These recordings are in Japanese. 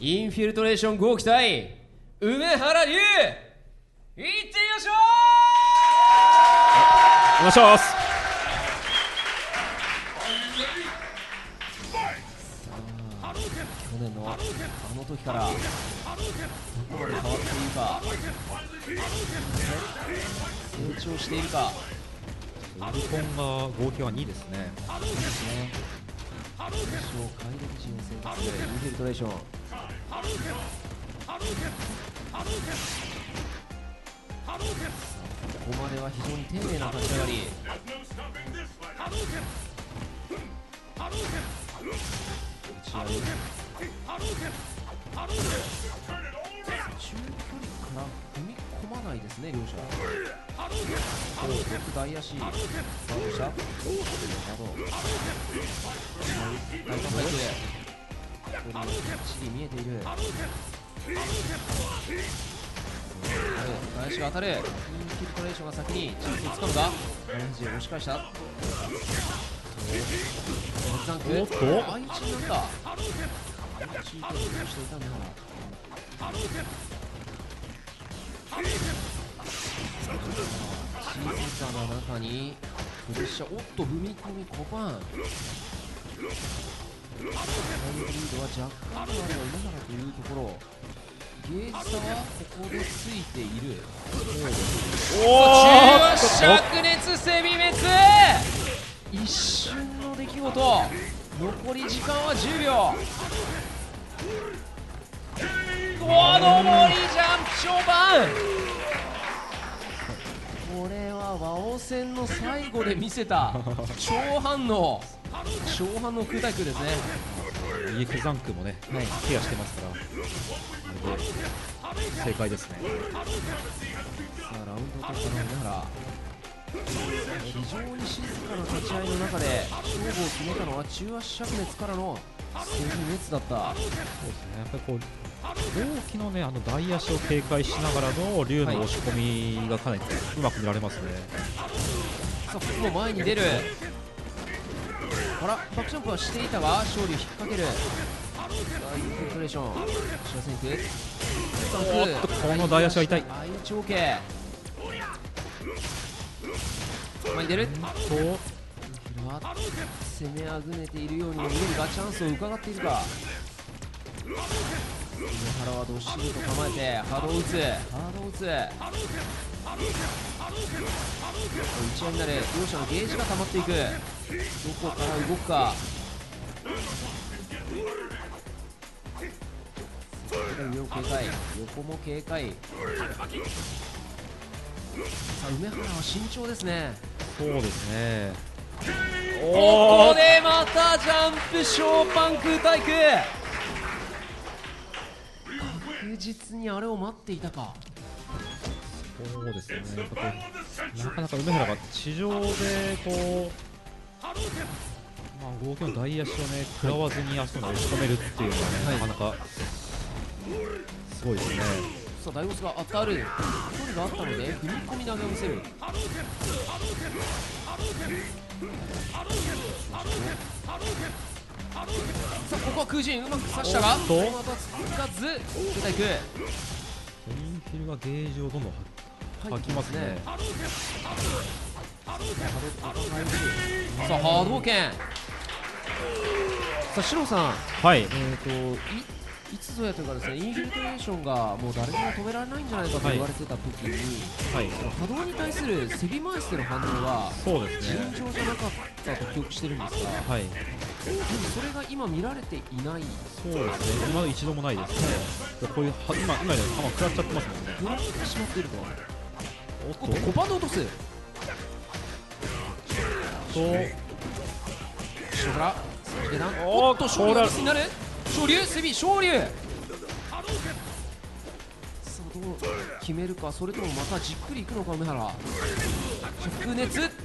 インフィルトレーション号機対梅原龍、いってみましょお願いします。 去年のあの時からどこまで変わっているか、成長しているか。 ウルコンが合計は2ですね。 快力陣を選択するインフィルトレーション。ここまでは非常に丁寧な立ち上がり。打ち合い中距離から踏み込まないですね、両者。大足、バードしたバード大胆バイクで距離をきっちり見えている。大足が当たる。インフィルトレーションが先にチャンスをつかむが、肘を押し返した。ザンク、相打ちになった。相打ちで利用していたんだから。静かな中にプレッシャー、おっと踏み込みコパン。タイムリードは若干ではあれば今からというところ。ゲージ差はここでついている。中足灼熱セビ滅、一瞬の出来事。残り時間は10秒。上りジャンプ勝盤。これは和王戦の最後で見せた超反応空対空ですね。 EX ザンクもね、ケアしてますから、あれで正解ですね。 さあラウンドを取ったの梅原、非常に静かな立ち合いの中で勝負を決めたのは中足灼熱からのセビ熱だった。 そうですね、やっぱりこう大きのね、大足を警戒しながらの龍の押し込みがかなりうまく見られますね。 さあここも前に出る。あら、バックジャンプはしていたが勝利を引っ掛ける。さあインフィルトレーション、下線行く。 おっと、この大足は痛い。 相長径前に出ると、インフィルは攻めあぐねているようにも見えるが、チャンスを伺っているか。梅原はどっしりと構えてハードを打つ。打ち合いになる。両者のゲージが溜まっていく。どこから動くか。上を警戒、横も警戒。さあ梅原は慎重ですね。 そうですね。 ここでまたジャンプショーパン空対空。確実にあれを待っていたか。 そうですね、なかなか梅原が地上でこう、合計の大足をね食らわずにあそこに押し込めるっていうのはね、なかなかすごいですね。 さあ大ボスが当たる。距離があったので踏み込み投げを見せる。さあここは空陣うまく刺したが、この後はつかず出ていく。 インフィルがゲージをどんどん吐きますね。 さあ波動拳。さあシロさん、 はい、 いつぞやというかですね、インフィルトレーションがもう誰にも止められないんじゃないかと言われてた時に、波動に対するセビ回しでの反応はそうですね、 尋常じゃなかったと記憶してるんですが、それが今見られていない。 そうですね、今一度もないですね。こういう今の球食らっちゃってますもんね。 食らってしまっていると。おっと5番で落とす。後ろから下段、おっと勝利がミスになる。昇竜セビ昇竜。さあどう決めるか、それともまたじっくりいくのか梅原。灼熱さ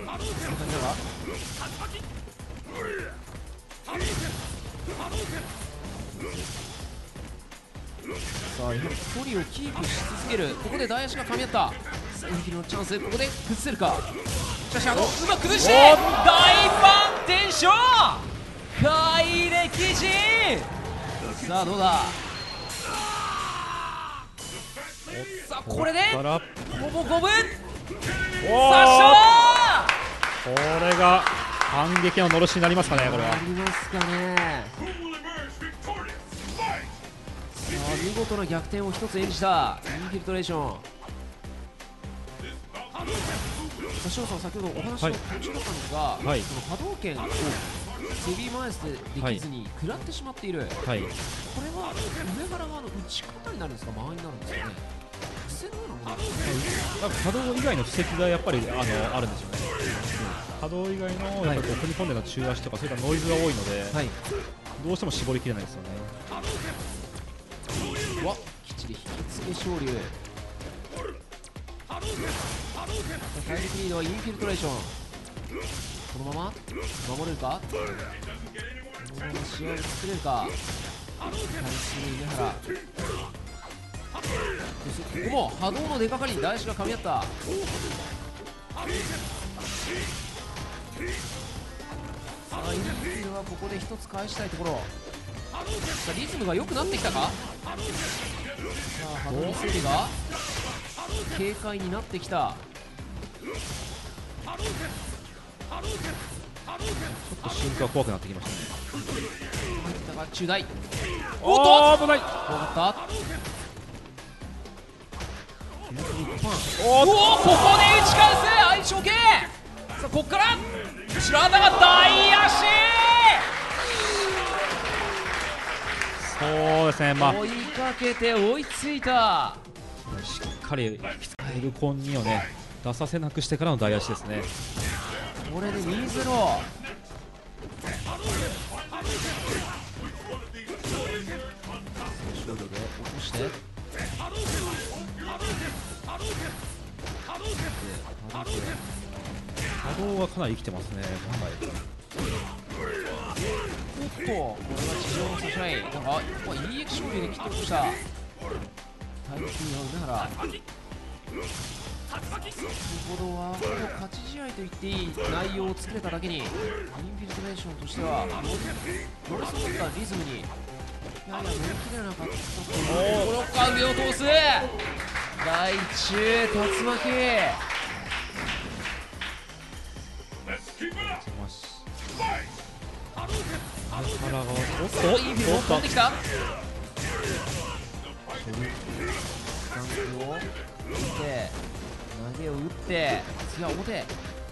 あやはり距離をキープし続ける。ここで大足が噛み合った。インフィルのチャンス、ここで崩せるか。しかしうまく崩して大反転勝。怪力陣。さあどうだ。 さあこれでからほぼ5分。 おさあこれが反撃ののろしになりますかね、これは。 ありますかね。さあ見事な逆転を一つ演じたインフィルトレーション。翔さん、先ほどお話の途中だったんですが、 はいその波動拳をセビーマイスでできずに食らってしまっている、 はい、 これは上原側の打ち方になるんですか、間合いになるんですかね、癖のようなものなんですか。 なんか波動以外の布石がやっぱりあるんですよね。波動以外のやっぱりこう踏み込んでの中足とかそういったノイズが多いので、 はい、 どうしても絞りきれないですよね。 わきっちり引き付け昇竜。体力リードはインフィルトレーション。このまま守れるか、このまま試合を作れるか。対する梅原、そしてここも波動の出かかりに大志が噛み合った。さあインフィルはここで一つ返したいところ。さあリズムが良くなってきたか。さあ波動の整理が軽快になってきた。 ちょっと瞬間怖くなってきましたね。 入ってたが中大。 おおっと危ない。 怖かった。 おおおここで打ち返す相性系。さあここから後ろ頭が大足。 そうですね、まあ追いかけて追いついた。 しっかりエルコン2をね出させなくしてからの大足ですね。 これで 2-0。勝利で落として波動がかなり生きてますね、今回。 おっとこれは地上の差し合い。なんかいい勝利で切って落とした。体力には梅原。先ほどはほぼ勝ち試合と言っていい内容を作れただけに、インフィルトレーションとしては乗れそうだったリズムにやや乗り切れなかったところか。上を通す大中竜巻。おっとインフィルも飛んできた。スタンプを打って投げを打って次は表。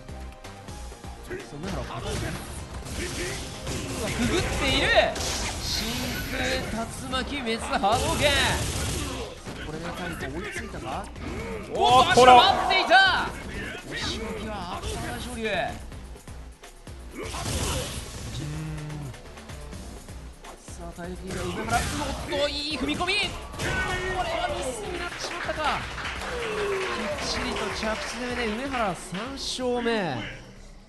その中をかかるね。くぐっている真空竜巻滅波動拳。これでタイプ追いついたか。おっと足が待っていた。押し向きはアッパー大昇龍。さあ体力リーダー梅原。おっといい踏み込み。これはミスになってしまったか。きっちりと着地攻めで梅原3勝目。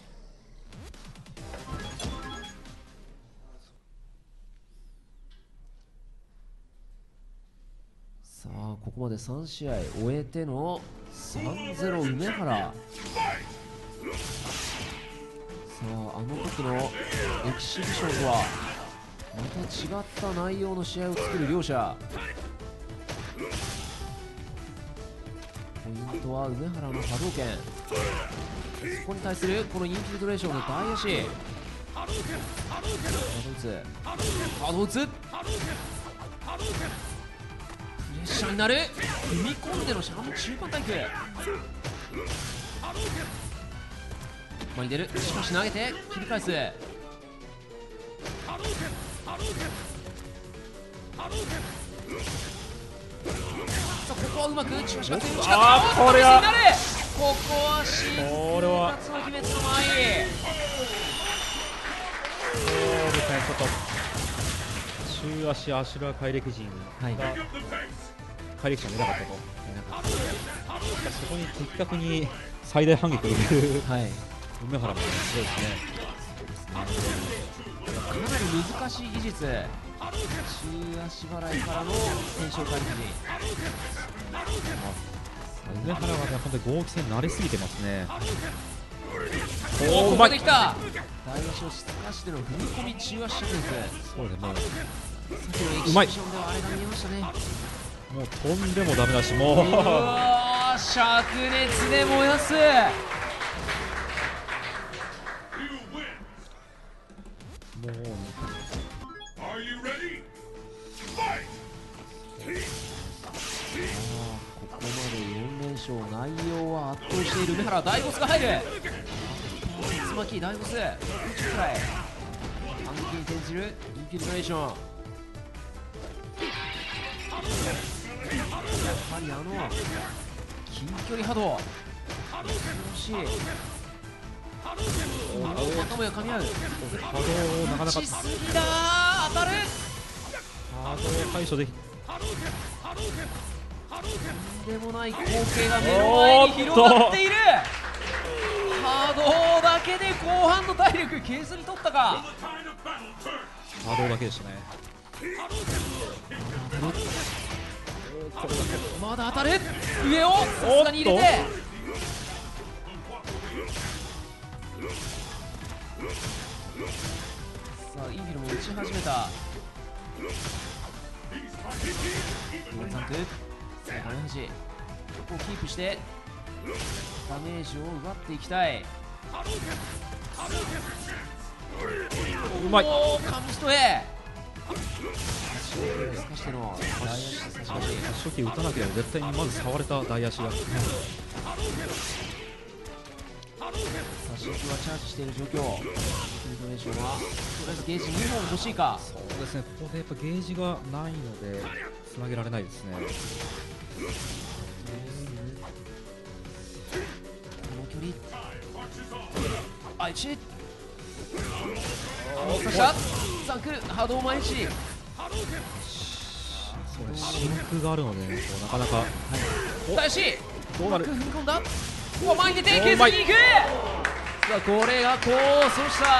さあここまで3試合終えての 3-0 梅原。さああの時のエキシビションとはまた違った内容の試合を作る両者。ポイントは梅原の波動拳。そこに対するこのインフィルトレーションの大足。波動打つプレッシャーになる。踏み込んでの中間対空。前に出る。しかし投げて切り返す。さあここはうまく中足が強い。 これはここは新これは竜巻滅の前。 そうですね、ちょっと中足アシュラ怪力陣が、怪力者が出なかったと。そこに的確に最大反撃を入れる、梅原もすごいですね。 かなり難しい技術。中足払いからの転生怪力陣。 梅原はね、本当に合気戦慣れすぎてますね。 おお、ここできた。大足をすかしての踏み込み中足シャクです。 そうですね、もうさっきのエキシビションではあれが見えましたね。 もう飛んでもダメだし、もううわー、灼熱で燃やす。 もうここまで4連勝、内容は圧倒している梅原。大ボスが入る。竜巻大ボス宇宙くらい反撃に転じるインフィルトレーション。やはり近距離波動恐ろしい。またもや噛み合う。 波動なかなかしすぎだー。当たる。 波動対処できとんでもない光景が目の前に広がっている。波動だけで後半の体力削り取ったか。 波動だけでしたね。 まだ当たる。上をさすがに入れて、さあインフィルも打ち始めた。4タンク、さあ画面端ここをキープしてダメージを奪っていきたい。 うまい。 おお、紙一重。透かしての大足差し出し。 初期打たなければ絶対にまず触れた大足が、 さあ真空はチャージしている状況。フィルトレーションはとりあえずゲージ2本欲しいか。 そうですね、ここでやっぱゲージがないのでつなげられないですね。 この距離あ、1作者ザンク波動毎日。 そうです、真空があるので、こうなかなか、 大志どうなる。 踏み込んだ。ここ前に出て削りに行く。さあこれが功を奏した。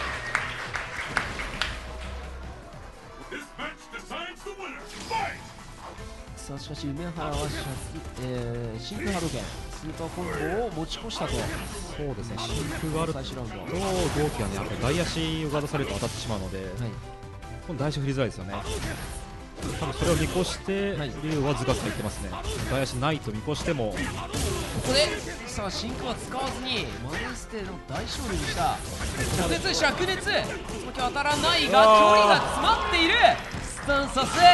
さあしかし梅原は真空波動拳スーパーコンボを持ち越したと。 そうですね、真空があると最終ラウンドは、 同期がね、あと大足をガードされると当たってしまうので、今度大足振りづらいですよね。多分それを見越して、龍はズカズカ言ってますね。大足ないと見越しても、 ここでさあ真空は使わずにマネーステの大勝利にした。灼熱灼熱、その気は当たらないが距離が詰まっている。スタンサス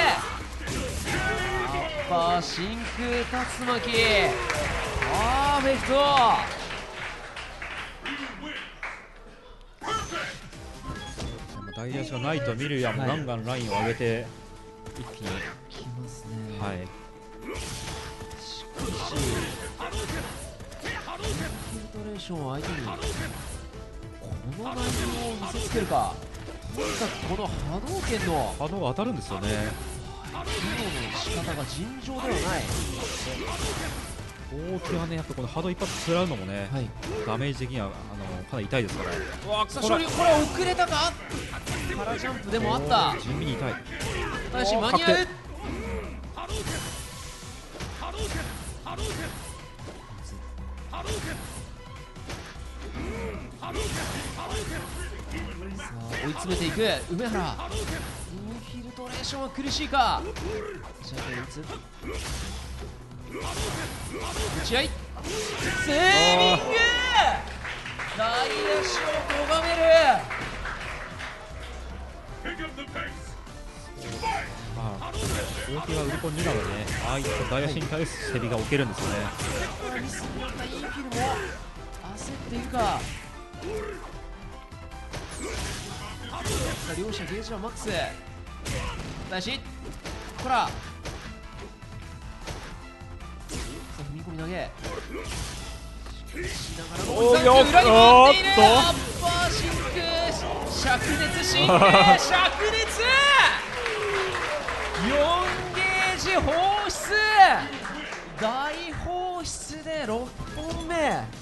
やっぱ真空竜巻パーフェクト。 大足がないと見るやもガンガンラインを上げて一気にきますね。 はい。 しかしインフィルトレーションを相手にこの内容を見せつけるか。とにかくこの波動拳の波動が当たるんですよね。 機能の仕方が尋常ではない。 大きはね、やっぱこの波動一発食らうのもね、ダメージ的にはかなり痛いですから。 さあ勝利、これは遅れたか。空ジャンプでもあった。 地味に痛い。 ただし間に合う。さあ追い詰めていく梅原。インフィルトレーションは苦しいか。打ち合いセービング。大足を咎める。 大きがウルコン2なのでね、ああいった大足に対する競りが置けるんですよね。 ミスになったインフィルも焦っているか。両者ゲージはマックス。大志こらさあ踏み込み投げしながらの裏に回っている。アッパー真空灼熱真空灼熱4ゲージ放出。大放出で6本目。